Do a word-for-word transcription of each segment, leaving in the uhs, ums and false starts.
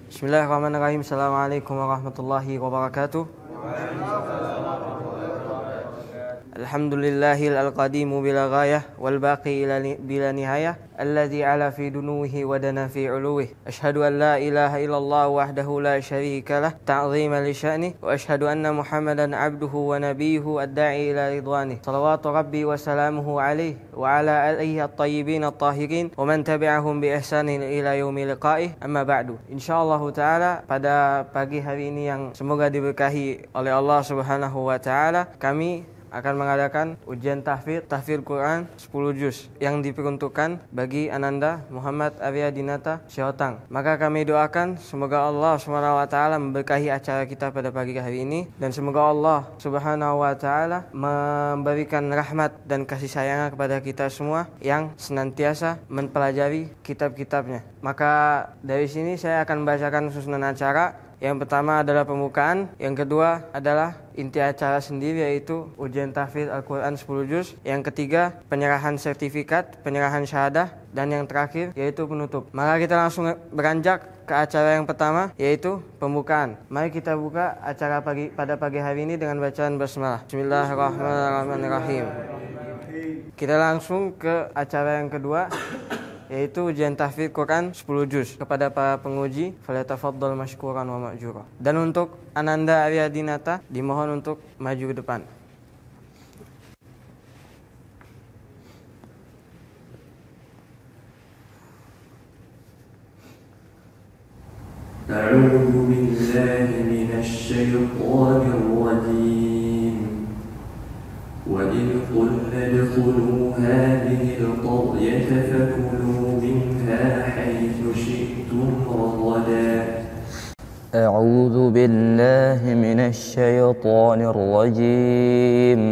Bismillahirrahmanirrahim. Assalamualaikum warahmatullahi wabarakatuh. Alhamdulillahil al-qadimu bila ghayah wal baqi ila bila nihayah alladzi ala fi dunuhi wa dana fi uluhi. Ashhadu an la ilaha illallah wahdahu la syarika lah ta'ziman li sya'ni wa ashhadu anna Muhammadan abduhu wa nabiyyuhu ad-da'i ila ridwani. Shalawatu rabbi wa salamuhu alaihi wa ala alihi at-tayyibin at-tahirin wa man tabi'ahum bi ihsanin ila yaumi liqa'ih. Amma ba'du. Insyaallah taala pada pagi hari ini yang semoga diberkahi oleh Allah Subhanahu wa taala, kami akan mengadakan ujian tahfidz tahfidz Quran sepuluh juz yang diperuntukkan bagi Ananda Muhammad Arya Dinata Syahotang. Maka kami doakan semoga Allah Subhanahu wa taala memberkahi acara kita pada pagi hari ini, dan semoga Allah Subhanahu wa taala memberikan rahmat dan kasih sayangnya kepada kita semua yang senantiasa mempelajari kitab-kitabnya. Maka dari sini saya akan membacakan susunan acara. Yang pertama adalah pembukaan, yang kedua adalah inti acara sendiri yaitu ujian tahfidz Al-Quran sepuluh juz, yang ketiga penyerahan sertifikat, penyerahan syahadah, dan yang terakhir yaitu penutup. Maka kita langsung beranjak ke acara yang pertama yaitu pembukaan. Mari kita buka acara pagi pada pagi hari ini dengan bacaan basmalah. Bismillahirrahmanirrahim. Kita langsung ke acara yang kedua yaitu ujian tahfidz Quran sepuluh juz. Kepada para penguji, falyatafaddal mashkuran wa ma'jura. Dan untuk Ananda Arya Dinata dimohon untuk maju ke depan. A'udzu billahi minasy syaithanir rajim. وَإِذْ قُلْنَا ادْخُلُوا هَٰذِهِ الْقَرْيَةَ فَكُلُوا مِنْهَا حَيْثُ شِئْتُمْ رَغَدًا. أعوذ بالله من الشيطان الرجيم.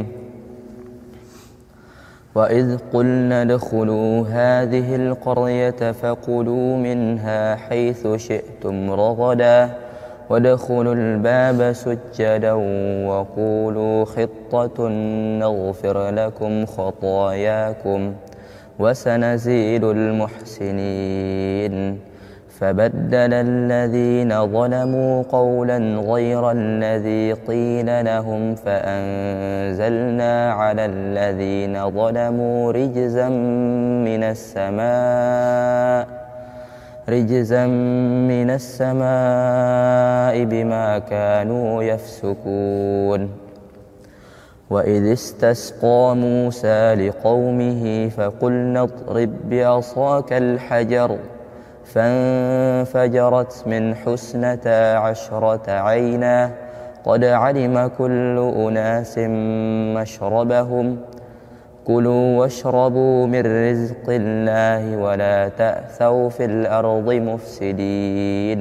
وإذ قلنا ادخلوا هذه القرية فكلوا منها حيث شئتم رغدا وادخلوا الباب سجدا وقولوا خطة نغفر لكم خطاياكم وسنزيد المحسنين. فبدل الذين ظلموا قولا غير الذي قيل لهم فأنزلنا على الذين ظلموا رجزا من السماء رجزا من السماء بما كانوا يفسقون. وإذ استسقى موسى لقومه فقلنا اضرب بعصاك الحجر فانفجرت من حسنتا عشرة عينا قد علم كل أناس مشربهم كلوا واشربوا من رزق الله ولا تأثوا في الأرض مفسدين.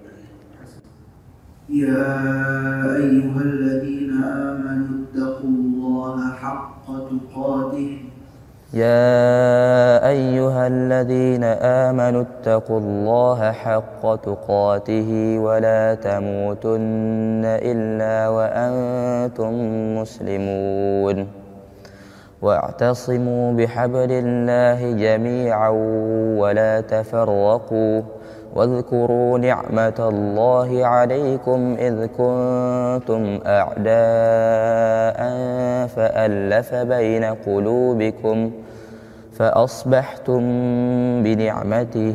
يا أيها الذين آمنوا اتقوا الله حق تقاته يا أيها الذين آمنوا اتقوا الله حق تقاته ولا تموتن إلا وأنتم مسلمون. واعتصموا بحبل الله جميعا ولا تفرقوا واذكروا نعمة الله عليكم إذ كنتم أعداء فألف بين قلوبكم فأصبحتم بنعمته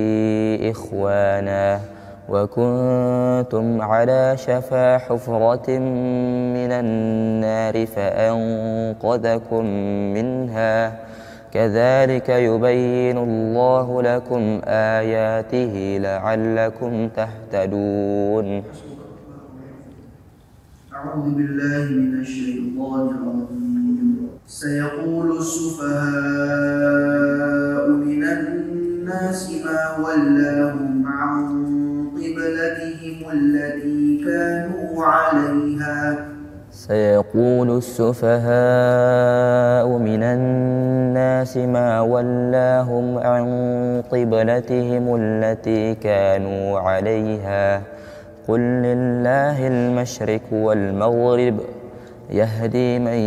إخوانا وكنتم على شفا حفرة من النار فأنقذكم منها كذلك يبين الله لكم آياته لعلكم تهتدون. أعوذ بالله من الشيطان الرجيم. سيقول السفهاء من الناس ما ولاهم عن قبلتهم التي كانوا عليها سيقول السفهاء من الناس ما ولاهم عن قبلتهم التي كانوا عليها قل لله المشرق والمغرب يهدي من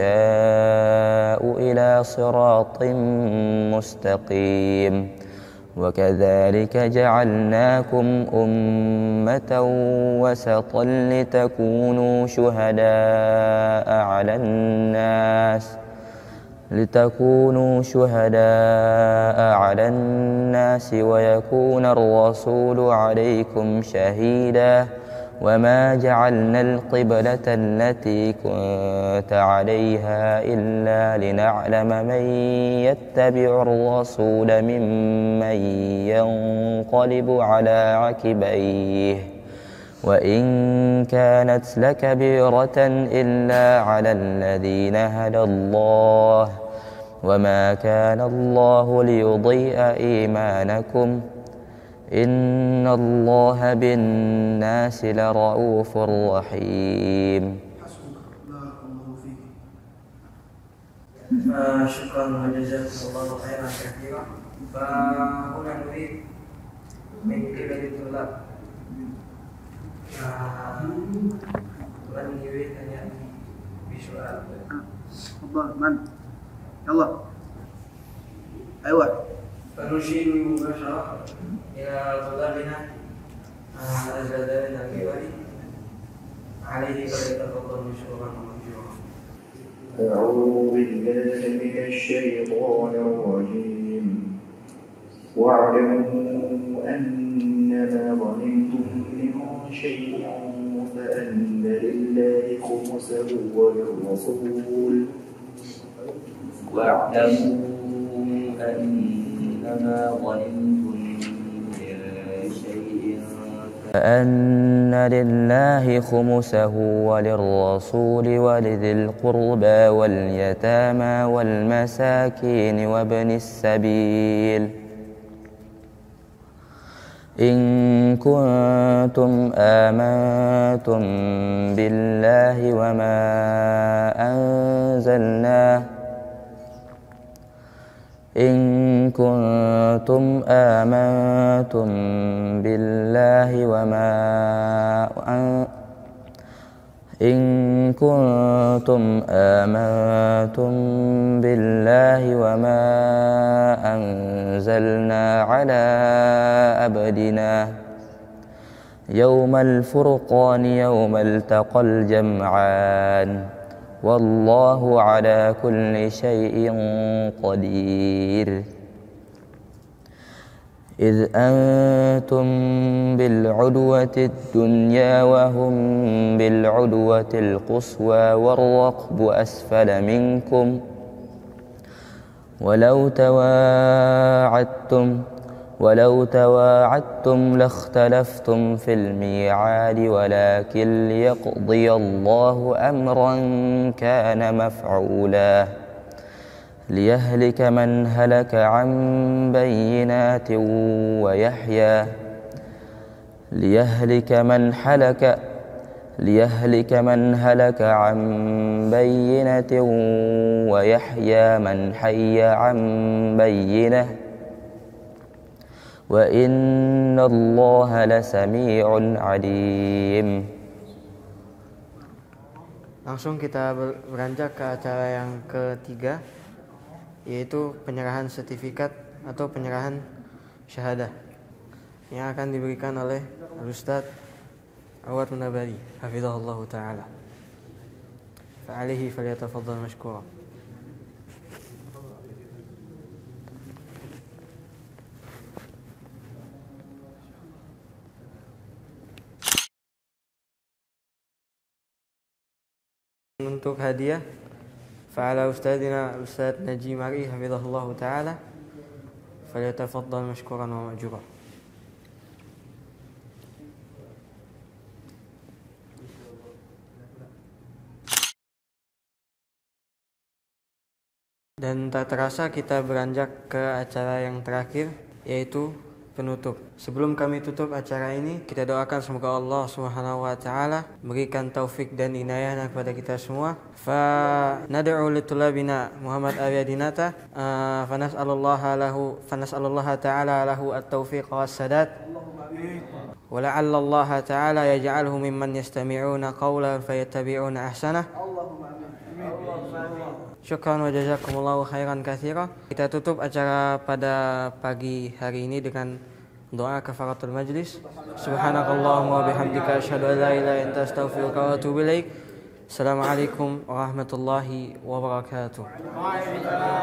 يشاء إلى صراط مستقيم. وكذلك جعلناكم أمة وسطا لتكونوا شهداء على الناس لتكونوا شهداء على الناس ويكون الرسول عليكم شهيدا وما جعلنا القبلة التي كنت عليها إلا لنعلم من يتبع الرسول ممن ينقلب على عقبيه وإن كانت لكبيرة إلا على الذين هدى الله وما كان الله ليضيء إيمانكم إن الله بالناس لرؤوف رحيم. شكرا وجزاكم الله خيرا كثيرا. فهنا نريد من قبل الطلاب من يريد أن يأتي بسؤال. تفضل. من؟ يلا. أيوة. فنشير مباشرة إلى طلابنا أجدادنا الكبار عليه فليتفضل مشكورا ومأجورا. أعوذ بالله من الشيطان الرجيم. واعلموا أنما غنمتم من شيء فأن لله خمسه وللرسول واعلموا أنما غنمتم من شيء فأن لله خمسه وللرسول ولذي القربى واليتامى والمساكين وابن السبيل إن كنتم آمنتم بالله وما أنزلنا إن كنتم آمنتم بالله وما إن كنتم آمنتم بالله وما أنزلنا على عبدنا يوم الفرقان يوم التقى الجمعان والله على كل شيء قدير. إذ أنتم بالعدوة الدنيا وهم بالعدوة القصوى والركب أسفل منكم ولو تواعدتم ولو تواعدتم لاختلفتم في الميعاد ولكن ليقضي الله أمرا كان مفعولا ليهلك من هلك عن بينات ويحيى ليهلك من هلك ليهلك من هلك عن بينة ويحيى من حي عن بينة وإن الله لسميع عليم. Langsung kita beranjak ke acara yang ketiga, yaitu penyerahan sertifikat atau penyerahan syahadah yang akan diberikan oleh Al-Ustaz Awad Munabari hafizahullah ta'ala. Fa'alihi falyatafaddal mashkura. Untuk hadiah fa'ala ustadzina Ustadz Najim Ari hafizahullah ta'ala falyatafaddal mashkuran wa ma'jura. Dan tak terasa kita beranjak ke acara yang terakhir, yaitu penutup. Sebelum kami tutup acara ini, kita doakan semoga Allah Subhanahu wa taala berikan taufik dan inayahnya kepada kita semua. Fa nad'u li tulabina Muhammad Aryadinata fa nas'alullaha lahu fa nas'alullaha ta'ala lahu at-taufiq was-sadad. Wa la'alla Allah ta'ala yaj'alhu mimman yastami'una qawlan fayattabi'una ahsanah. Syukran wa jazakumullahu khairan katsira. Kita tutup acara pada pagi hari ini dengan doa kafaratul majlis. Subhanakallahumma wa bihamdika asyhadu an la ilaha illa anta astaghfiruka wa atubu ilaik. Assalamualaikum warahmatullahi wabarakatuh.